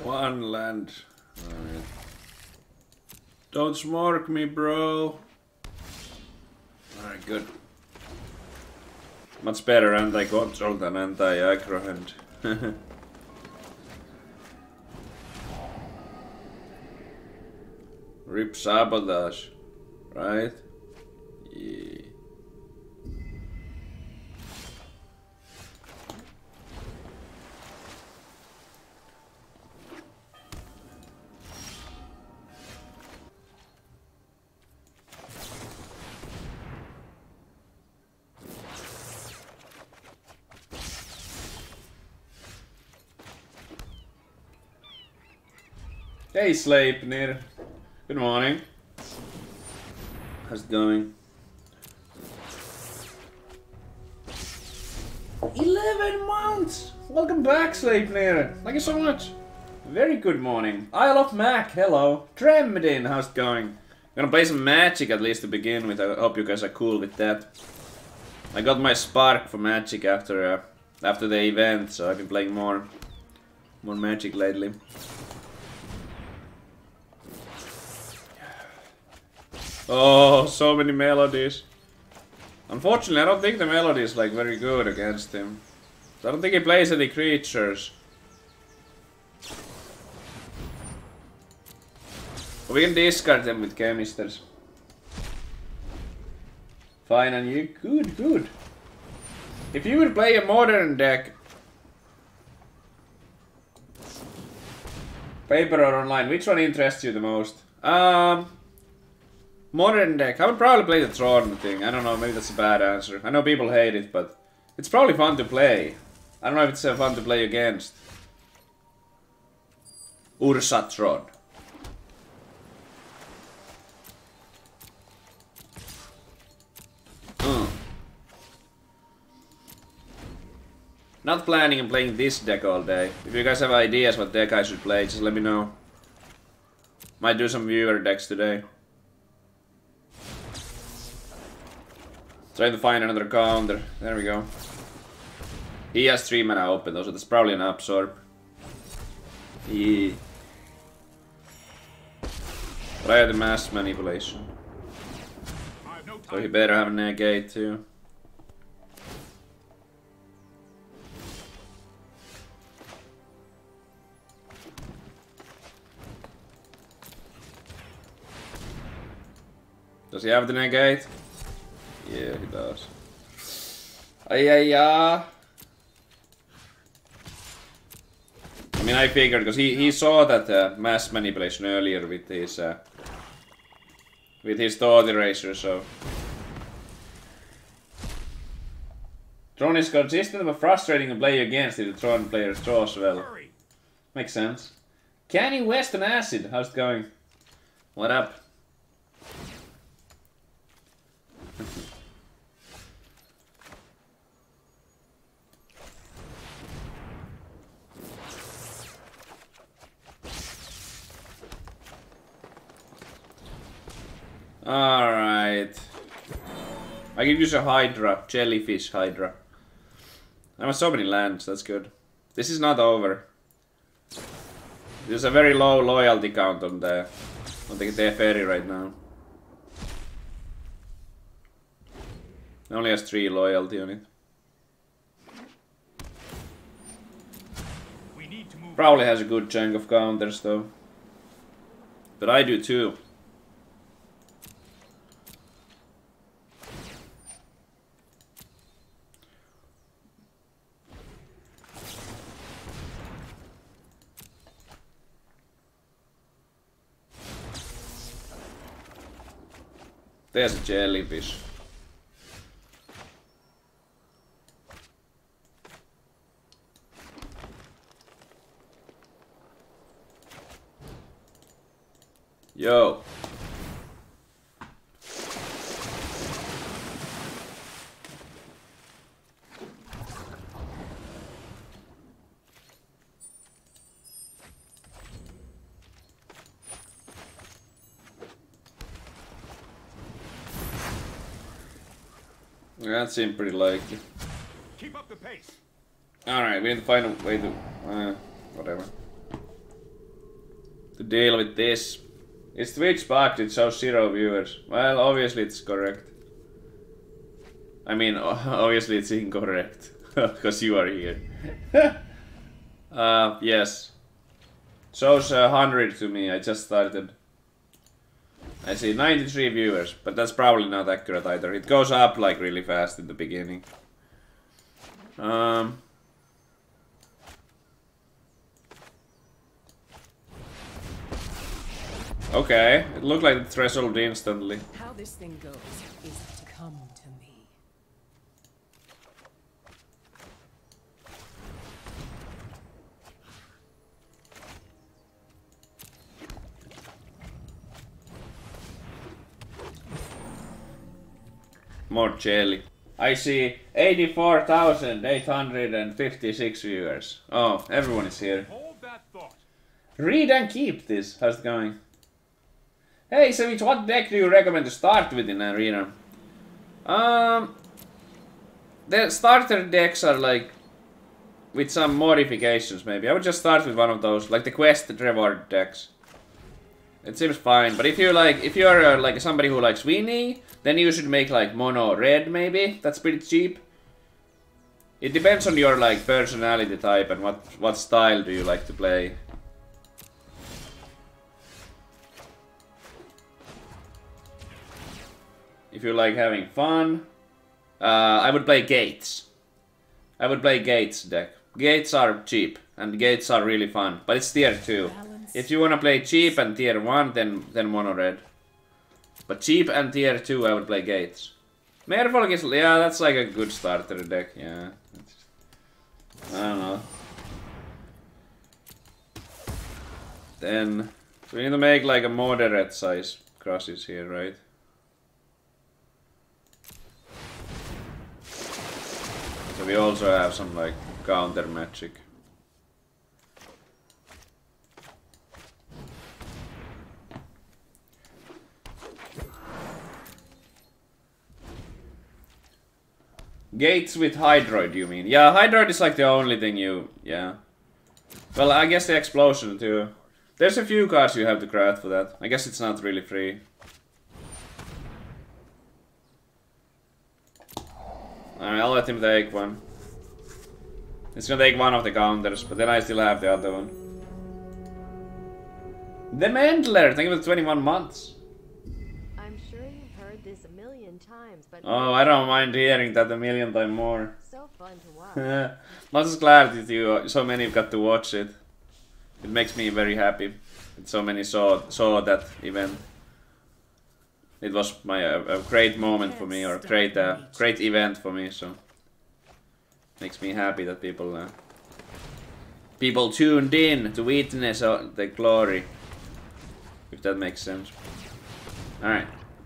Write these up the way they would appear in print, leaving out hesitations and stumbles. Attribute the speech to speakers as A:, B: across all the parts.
A: One land. Alright. Don't smoke me, bro. Alright, good. Much better anti-control than anti-aggro hand. Rip sabotage, right? Yeah. Hey Sleipnir, good morning. How's it going? 11 months! Welcome back, Sleipnir. Thank you so much. Very good morning. Isle of Mac, hello. Tremdin, how's it going? Gonna play some Magic at least to begin with. I hope you guys are cool with that. I got my spark for Magic after the event, so I've been playing more Magic lately. Oh, so many melodies. Unfortunately, I don't think the melody is like very good against him. So I don't think he plays any creatures. But we can discard them with Chemisters. Fine, and you? Good, good. If you would play a modern deck, paper or online, which one interests you the most? Modern deck. I would probably play the Tron thing. I don't know, maybe that's a bad answer. I know people hate it, but it's probably fun to play. I don't know if it's fun to play against. Ursa Tron. Not planning on playing this deck all day. If you guys have ideas what deck I should play, just let me know. Might do some viewer decks today. Trying to find another counter. There we go. He has 3 mana open though, so that's probably an absorb. Yeah. But I have the mass manipulation. So he better have a negate too. Does he have the negate? Yeah, he does. Yeah. I mean, I figured because he saw that mass manipulation earlier with his thought eraser, so. Tron is consistent but frustrating to play against if the Tron player draws well. Makes sense. Kanye West and Acid, how's it going? What up? Alright. I can use a Hydra, Jellyfish Hydra. I have so many lands, that's good. This is not over. There's a very low loyalty count on the Teferi right now. It only has 3 loyalty on it. Probably has a good chunk of counters though. But I do too. There's a jellyfish. Yo. That seemed pretty likely.
B: Keep up the pace.
A: Alright, we need to find a way to... whatever. to deal with this. It's Twitch bugged, it shows 0 viewers. Well, obviously it's correct. I mean, obviously it's incorrect. Because you are here. Yes. Shows 100 to me, I just started. I see 93 viewers, but that's probably not accurate either. It goes up like really fast in the beginning. Okay, it looked like it threshold instantly.
B: How this thing goes is to come to me.
A: More jelly. I see 84,856 viewers. Oh, everyone is here.
C: Hold that thought.
A: Read and keep this. How's it going? Hey, Savage, what deck do you recommend to start with in Arena? The starter decks are like with some modifications maybe. I would just start with one of those, like the quest reward decks. It seems fine, but if you're like somebody who likes Winnie, then you should make like mono red maybe. That's pretty cheap. It depends on your like personality type and what style do you like to play. If you like having fun, I would play Gates. I would play Gates deck. Gates are cheap and Gates are really fun, but it's tier 2. If you wanna play cheap and tier 1, then mono red. But cheap and tier 2, I would play Gates. Merfolk is, yeah, that's like a good starter deck, yeah. I don't know. Then, so we need to make like a moderate size crosses here, right? So we also have some like counter magic. Gates with Hydroid, you mean? Yeah, Hydroid is like the only thing you... yeah. Well, I guess the explosion too. There's a few cards you have to craft for that. I guess it's not really free. Alright, I'll let him take one. It's gonna take one of the counters, but then I still have the other one. The Mendler, thank you for 21 months.
D: I'm sure you've heard this a million times, but
A: Oh, I don't mind hearing that a million times more.
D: so fun to watch.
A: I'm just glad that you, so many got to watch it. It makes me very happy that so many saw that event. It was a great moment for me, or great event for me. So makes me happy that people tuned in to witness the glory, if that makes sense. All right.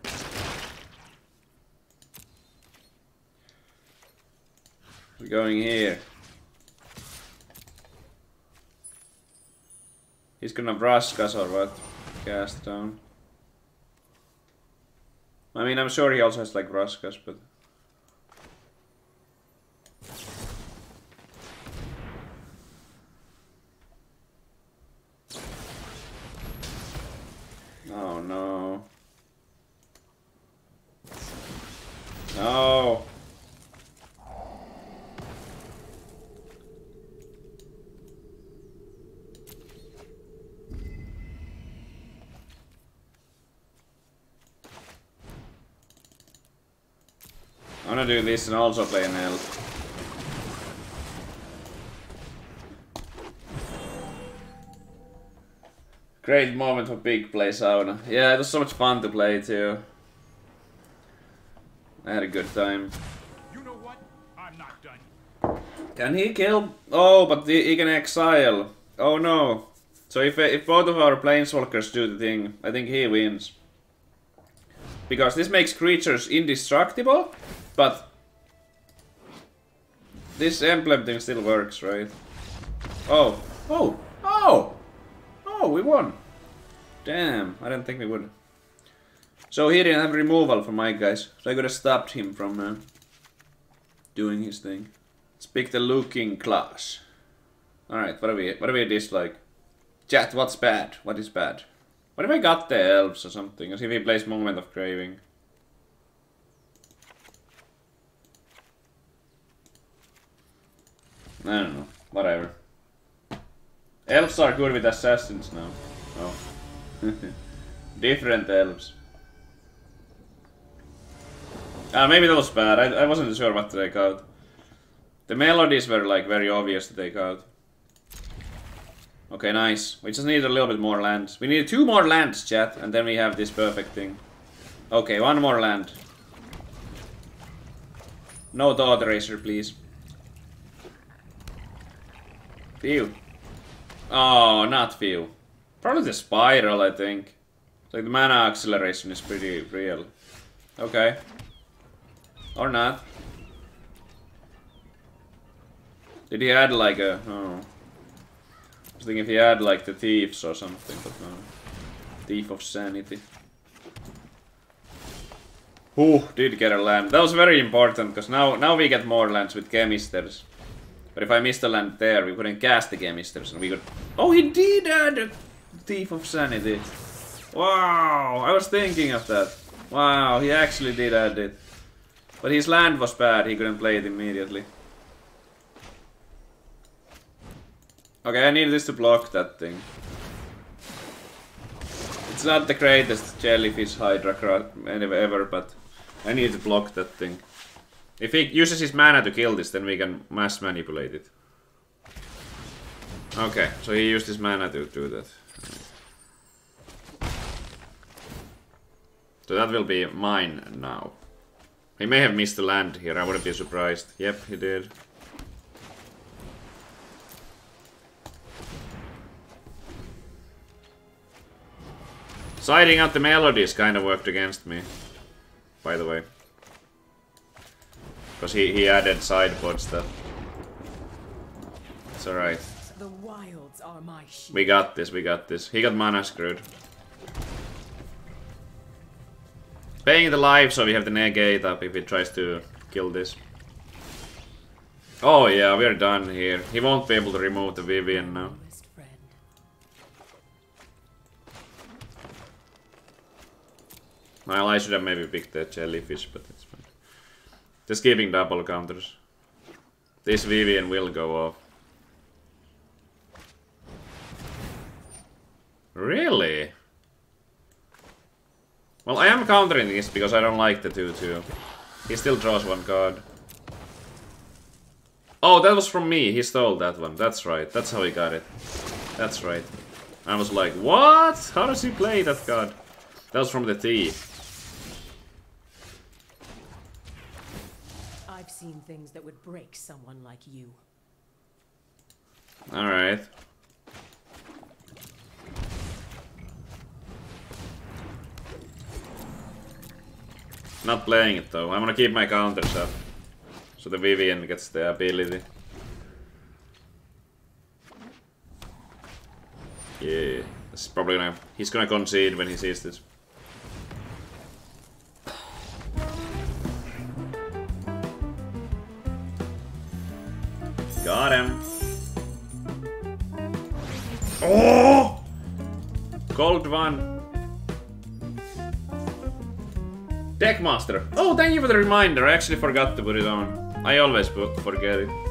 A: We're going here. He's gonna brush us or what? Cast down. I mean, I'm sure he also has like Raskas, but... oh no. No! I'm gonna do this and also play an elf. Great moment for big play sauna. Yeah, it was so much fun to play too. I had a good time.
C: You know what? I'm not done.
A: Can he kill? Oh, but he can exile. Oh no. So if both of our planeswalkers do the thing, I think he wins. Because this makes creatures indestructible, but this emblem thing still works, right? Oh. Oh. Oh! Oh, we won. Damn, I didn't think we would. So he didn't have removal for my guys, so I could have stopped him from doing his thing. Let's pick the looking class. Alright, what do we dislike? Chat, what's bad? What is bad? What if I got the elves or something? As if he plays Moment of Craving. I don't know. Whatever. Elves are good with assassins now. Oh. Different elves. Maybe that was bad. I wasn't sure what to take out. The melodies were like very obvious to take out. Okay, nice. We just need a little bit more lands. We need 2 more lands, chat, and then we have this perfect thing. Okay, 1 more land. No Thought Eraser, please. Phew. Oh, not phew. Probably the Spiral, I think. Like the mana acceleration is pretty real. Okay. Or not. Did he add like a... Oh. I was thinking if he had like the Thieves or something, but no. Thief of Sanity. Ooh, did get a land. That was very important, because now we get more lands with Chemisters. But if I missed a land there, we couldn't cast the Chemisters, and we could... Oh, he did add a Thief of Sanity. Wow, I was thinking of that. Wow, he actually did add it. But his land was bad, he couldn't play it immediately. Okay, I need this to block that thing. It's not the greatest Jellyfish Hydra ever, but I need to block that thing. If he uses his mana to kill this, then we can mass manipulate it. Okay, so he used his mana to do that. So that will be mine now. He may have missed the land here, I wouldn't be surprised. Yep, he did. Siding out the melodies kind of worked against me, by the way. Because he added sideboard stuff. It's alright.
B: The wilds are my shield.
A: We got this, we got this. He got mana screwed. Paying the life so we have the negate up if he tries to kill this. Oh yeah, we're done here. He won't be able to remove the Vivian now. Well, I should have maybe picked the Jellyfish, but it's fine. Just keeping double counters. This Vivian will go off. Really? Well, I am countering this because I don't like the 2-2. He still draws 1 card. Oh, that was from me. He stole that one. That's right. That's how he got it. That's right. I was like, what? How does he play that card? That was from the Thief.
B: I've seen things that would break someone like you.
A: Alright. Not playing it though. I'm gonna keep my counters up. So the Vivian gets the ability. Yeah. This is probably gonna... He's gonna concede when he sees this. Got him. Oh! Gold 1. Deckmaster. Oh, thank you for the reminder. I actually forgot to put it on. I always forget it.